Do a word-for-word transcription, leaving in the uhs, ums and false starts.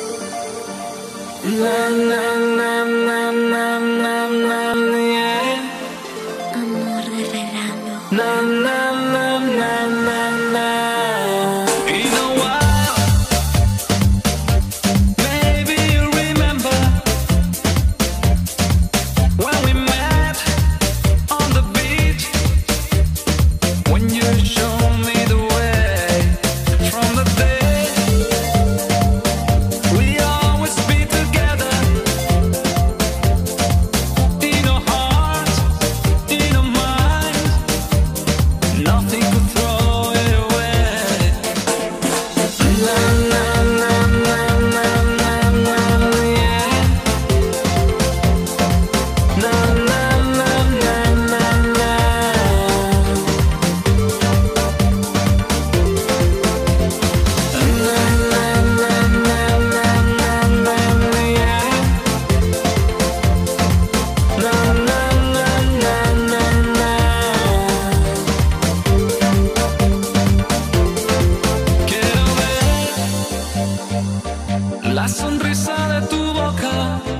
Na na na na na na na yeah. Amor de verano. Na na na na na na. In a while, maybe you remember when we met on the beach, when you showed me the way from the day we always be together. In our hearts, in our minds, nothing could throw it away. Na na na na na na na yeah. Na na na na na na. Na na na na na na na yeah. Na na na na na na. Quiero ver la sonrisa de tu boca